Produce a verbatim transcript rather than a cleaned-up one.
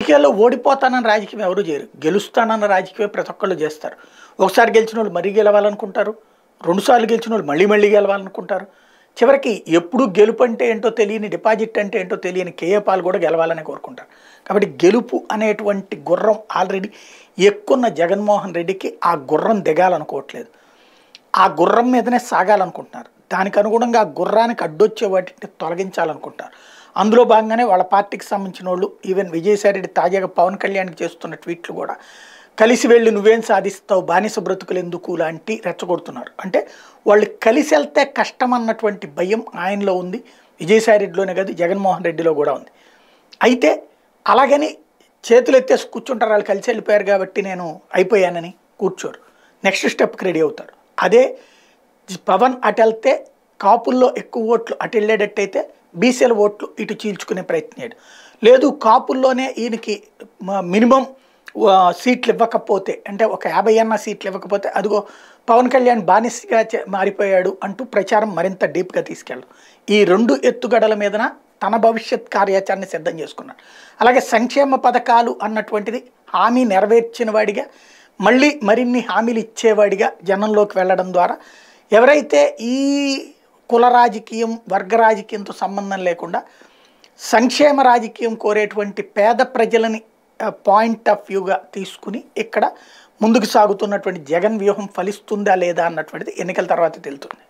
రాజకీయాల్లో ఓడిపోతానని రాజకీయం ఎవరు చేయరు. గెలుస్తానన్న రాజకీయం ప్రతి ఒక్కళ్ళు చేస్తారు. ఒకసారి గెలిచిన వాళ్ళు మరీ గెలవాలనుకుంటారు. రెండుసార్లు గెలిచిన వాళ్ళు మళ్ళీ మళ్ళీ గెలవాలనుకుంటారు. చివరికి ఎప్పుడు గెలుపు అంటే ఏంటో తెలియని, డిపాజిట్ అంటే ఏంటో తెలియని కేఏపాలు కూడా గెలవాలని కోరుకుంటారు. కాబట్టి గెలుపు అనేటువంటి గుర్రం ఆల్రెడీ ఎక్కున్న జగన్మోహన్ రెడ్డికి ఆ గుర్రం దిగాలనుకోవట్లేదు. ఆ గుర్రం మీదనే సాగాలనుకుంటున్నారు. దానికి అనుగుణంగా ఆ గుర్రానికి అడ్డొచ్చే వాటిని తొలగించాలనుకుంటారు. అందులో భాగంగానే వాళ్ళ పార్టీకి సంబంధించిన వాళ్ళు, ఈవెన్ విజయసాయిరెడ్డి తాజాగా పవన్ కళ్యాణ్కి చేస్తున్న ట్వీట్లు కూడా కలిసి వెళ్ళి నువ్వేం సాధిస్తావు, బానిస బ్రతుకులు ఎందుకు లాంటి రెచ్చగొడుతున్నారు. అంటే వాళ్ళు కలిసి వెళ్తే కష్టం అన్నటువంటి భయం ఆయనలో ఉంది. విజయసాయిరెడ్డిలోనే కాదు, జగన్మోహన్ రెడ్డిలో కూడా ఉంది. అయితే అలాగని చేతులు ఎత్తేసి కూర్చుంటారు. వాళ్ళు కలిసి వెళ్ళిపోయారు కాబట్టి నేను అయిపోయానని కూర్చోరు. నెక్స్ట్ స్టెప్కి రెడీ అవుతారు. అదే పవన్ అటు వెళ్తే కాపుల్లో ఎక్కువ ఓట్లు అటు వెళ్ళేటట్టయితే బీసీల ఓట్లు ఇటు చీల్చుకునే ప్రయత్నం. లేదు కాపుల్లోనే ఈయనకి మినిమం సీట్లు ఇవ్వకపోతే, అంటే ఒక యాభై అన్న సీట్లు ఇవ్వకపోతే అదిగో పవన్ కళ్యాణ్ బానిసగా మారిపోయాడు అంటూ ప్రచారం మరింత డీప్గా తీసుకెళ్ళడం. ఈ రెండు ఎత్తుగడల మీదన తన భవిష్యత్ కార్యాచరణ సిద్ధం చేసుకున్నాడు. అలాగే సంక్షేమ పథకాలు అన్నటువంటిది హామీ నెరవేర్చిన వాడిగా, మళ్ళీ మరిన్ని హామీలు ఇచ్చేవాడిగా జనంలోకి వెళ్ళడం ద్వారా ఎవరైతే ఈ కుల రాజకీయం, వర్గ రాజకీయంతో సంబంధం లేకుండా సంక్షేమ రాజకీయం కోరేటువంటి పేద ప్రజలని పాయింట్ ఆఫ్ వ్యూగా తీసుకుని ఇక్కడ ముందుకు సాగుతున్నటువంటి జగన్ వ్యూహం ఫలిస్తుందా లేదా అన్నటువంటిది ఎన్నికల తర్వాత తెలుస్తుంది.